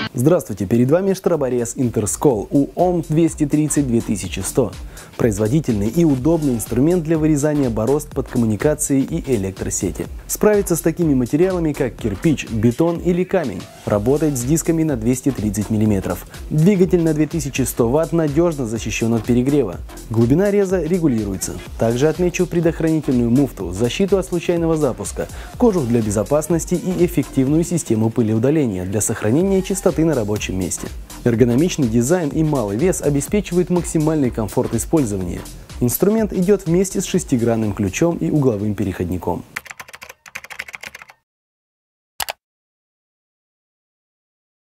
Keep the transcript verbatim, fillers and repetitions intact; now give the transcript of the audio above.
Здравствуйте, перед вами штроборез Интерскол у ом двести тридцать две тысячи сто. Производительный и удобный инструмент для вырезания борозд под коммуникации и электросети. Справится с такими материалами, как кирпич, бетон или камень. Работает с дисками на двести тридцать миллиметров. Двигатель на две тысячи сто ватт надежно защищен от перегрева. Глубина реза регулируется. Также отмечу предохранительную муфту, защиту от случайного запуска, кожух для безопасности и эффективную систему пылеудаления для сохранения чистоты на рабочем месте. Эргономичный дизайн и малый вес обеспечивают максимальный комфорт использования. Инструмент идет вместе с шестигранным ключом и угловым переходником.